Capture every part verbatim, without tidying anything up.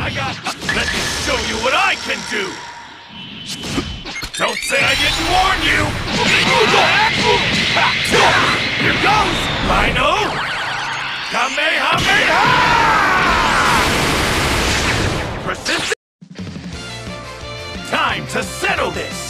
I got... Let me show you what I can do! Don't say I didn't warn you! Here goes! Rhino! Kamehameha! Persistent! Time to settle this!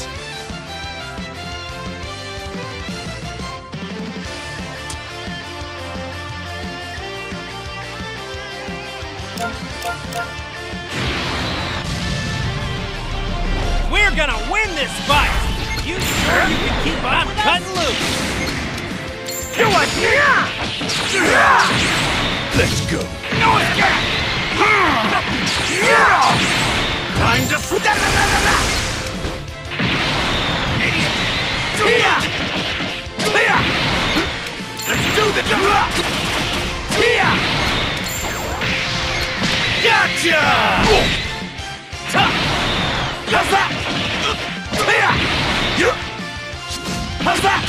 We're gonna win this fight! You sure you can keep on cutting loose? Do it! Let's go! No escape! Time to... Let's do the... Gotcha! How's that? How's that?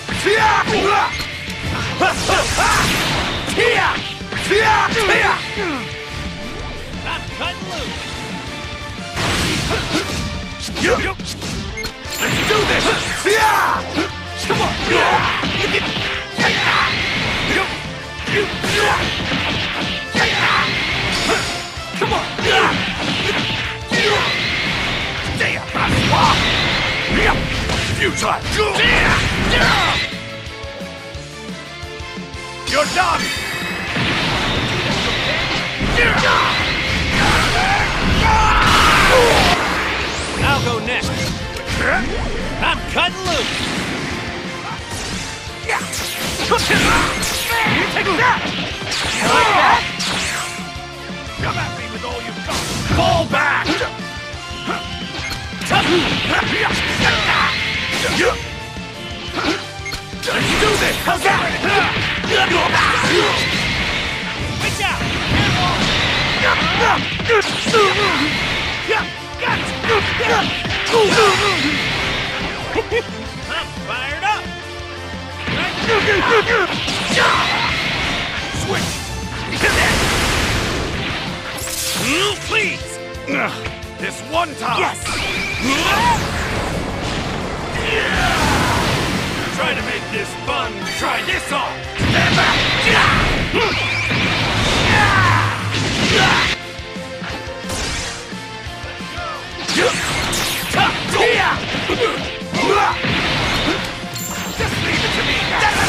I'm cutting loose! Let's do this! Come on! Come on! Futile! You're done! I'll go next. I'm cutting loose. You take that! Like that? Come at me with all you've got! Fall back! Let's do this! How's that? Watch out! I'm fired up! Switch! Please! This one time! Yes! Try to make this fun! Try this on! Stand back! Just leave it to me!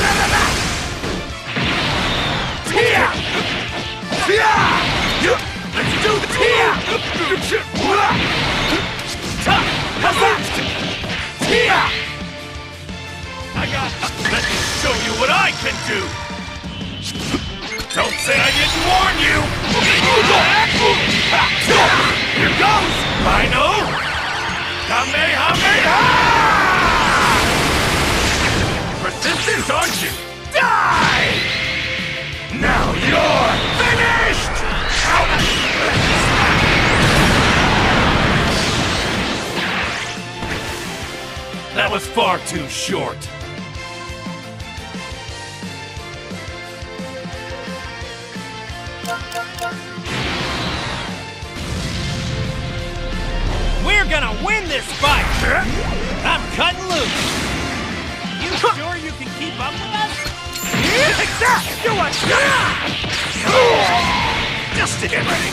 Let's do the tear! How's that? I got... Let me show you what I can do! Don't say I didn't warn you! Here goes! Rhino! Kamehameha! Persistent, aren't you? Die! Now you're finished! That was far too short. We're gonna win this fight! I'm cutting loose! You sure you can keep up with us? Take that! Do it! Just to get ready!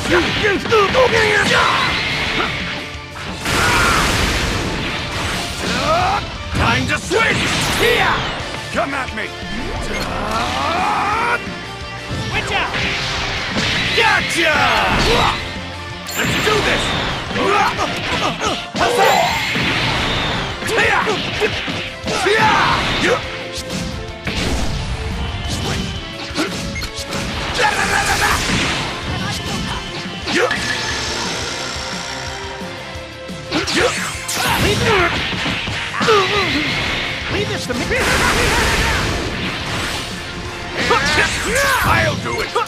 Time to switch! Here! Come at me! Watch out! Gotcha! Let's do this! How's that? Leave this to me! I'll do it!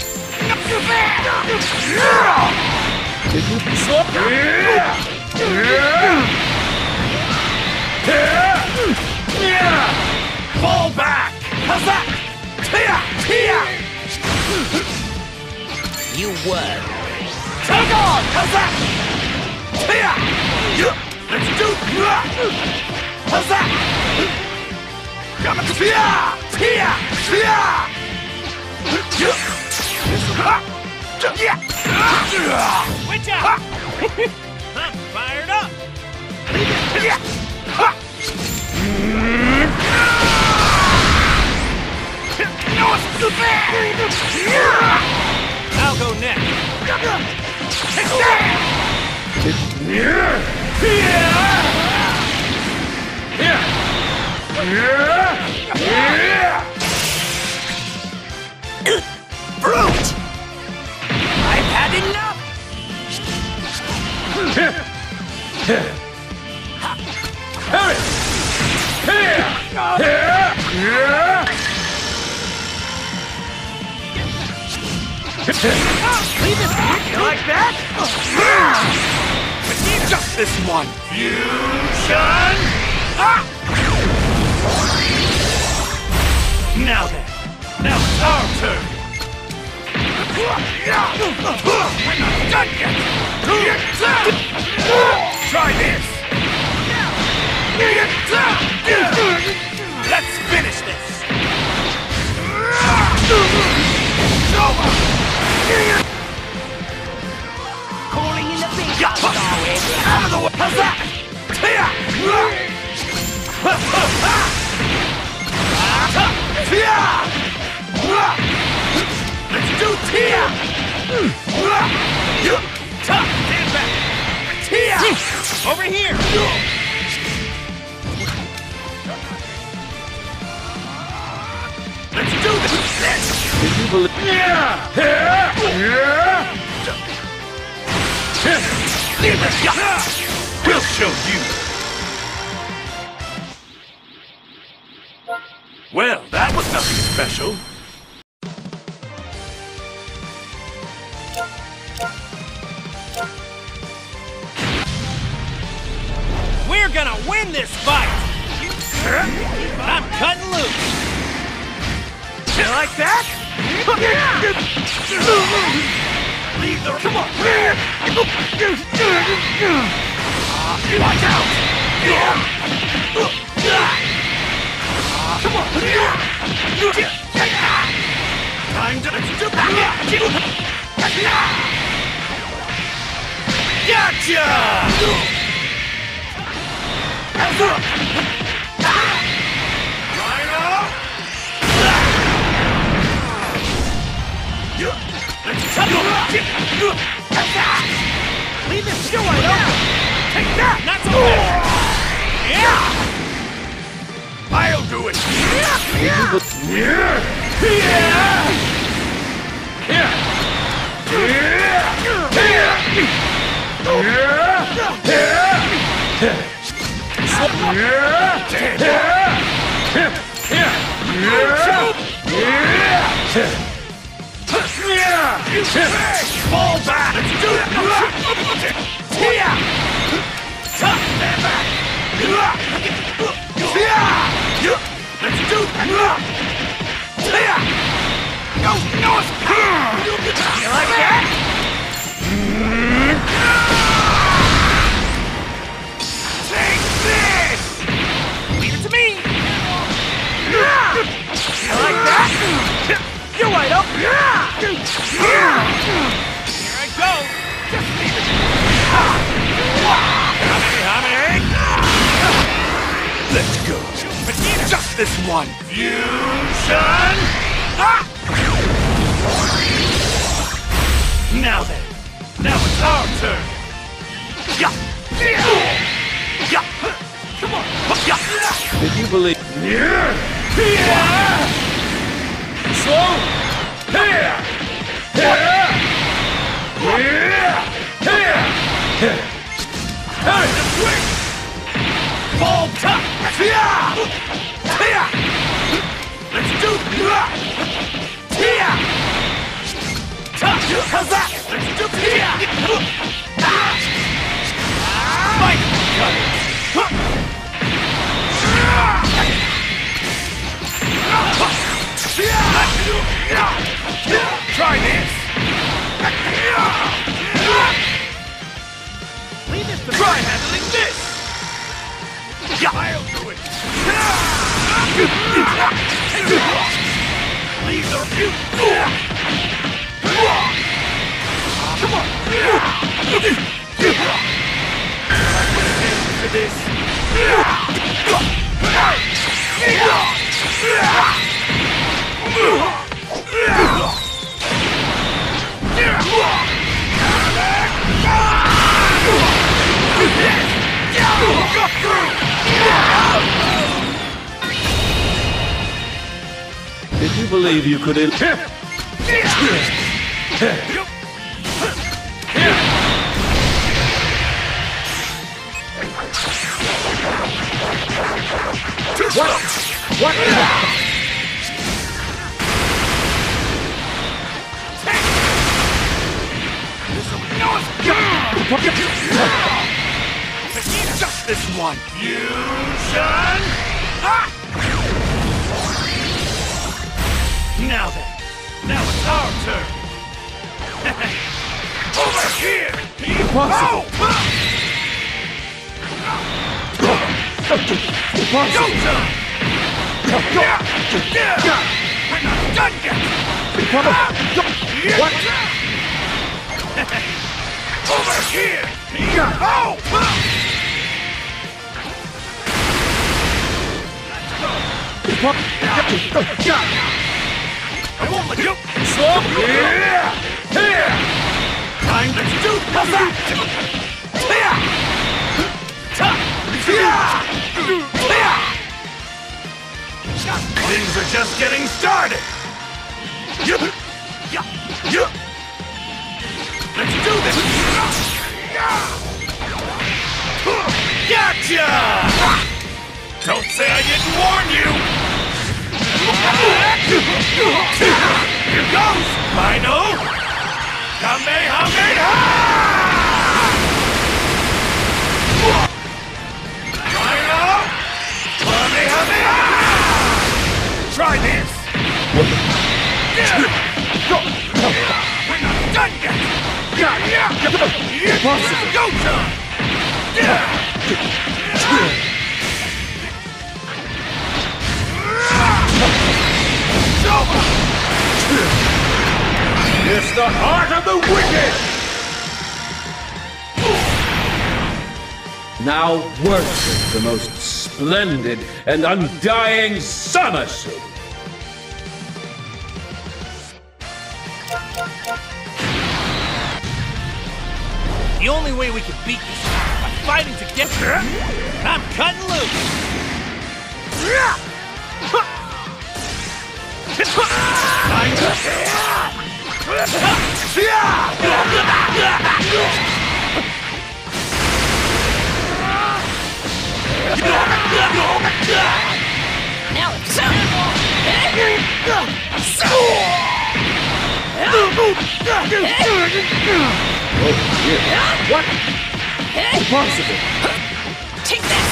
Fall back! How's that? You were. Take on! How's that? Tia! Let's do How's that? Come on, Tia! Tia! Tia! Switch out! I'm fired up! I'll go next. Brute! I've had enough! Leave it back! You like that? Just this one. Fusion! Ah! Now then. Now it's our turn. We're not done yet. Try this. Let's finish this. Calling in the big guns, Out of the way! How's that? Let's do Tia! Stand back! Tia! Over here! Let's do this! Did you believe? We'll show you! Well, that was nothing special. We're gonna win this fight! I'm cutting loose! You like that? Leave the... Come on! Watch out! Come on! Time to... Let's do that! Gotcha! Rhino! Let's touch him! Leave this still right open! Take that! Not so fast! Yeah! I'll do it! Fall back! Let's do it! Tia! Tough, stand back! Tia! Let's do it! Tia! No, no, it's... You like that? Take this! Leave it to me! You like that? You're right up! Here I go! Just leave it! Hammy, hammy! Let's go! Just this one! Fusion! Ah! Now then! Now it's our turn! Yeah! Yeah! Come on! Yeah! Did you believe? Yeah! Slow! Here! Here! Here! Here! Time to swing! Ball top! Tia! Tia! Let's do that! Tia! Top! How's that? Let's do Tia! Fight! Try this! Try handling this! Yeah, I'll do it! These are you! Come on! To this! Did you believe you could in- What? What? Just this one. Fusion! Ah! Now then, now it's our turn. Over here! Impossible! Oh! Go time! Yeah! Yeah! We're not done yet! What? Over here! Oh! I won't let you! Slow! Yeah! Here! Time to do this! Things are just getting started! Let's do this! Gotcha! Don't say I didn't warn you! Here goes! Rhino! Kamehameha! Rhino! Kamehameha! Try this! We're not done yet! Impossible! Go time! It's the heart of the wicked! Now worship the most splendid and undying Zamasu! The only way we can beat this is by fighting together. I'm cutting loose. Time to... Now it's Oh, yeah. What? Impossible! Take this!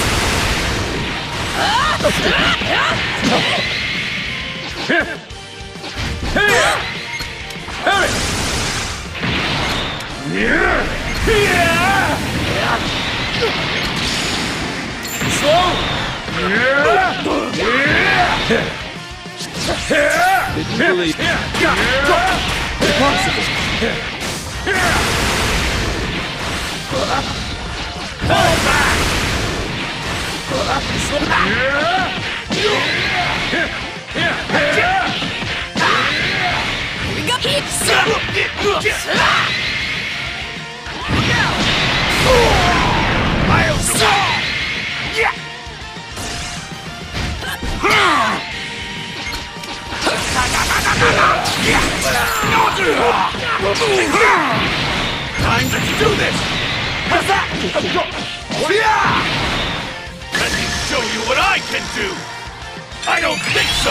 Here! Here! Hurry! Here! Slow! Did you believe? Impossible! Fall back! We got it! I'll do it! Yeah! Time to do this! How's that? Let me show you what I can do! I don't think so!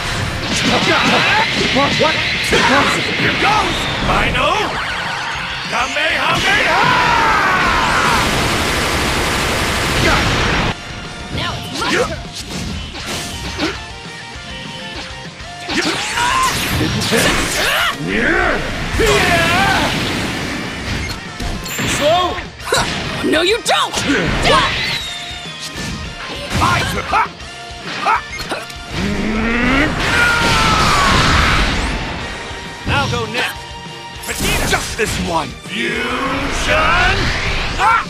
What? Impossible! Here goes! Rhino! Kamehameha! Now it's my Slow! No, you don't! My turn. Ha! Ha! I'll go next. Vegeta! Just this one. Fusion! Ha!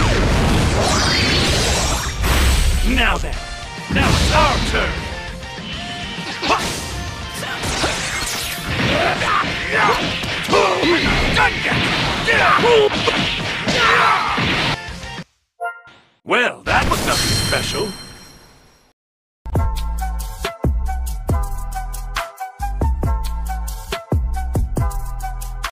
Now then. Now it's our turn. Ha! Done yet. Well, that was nothing special.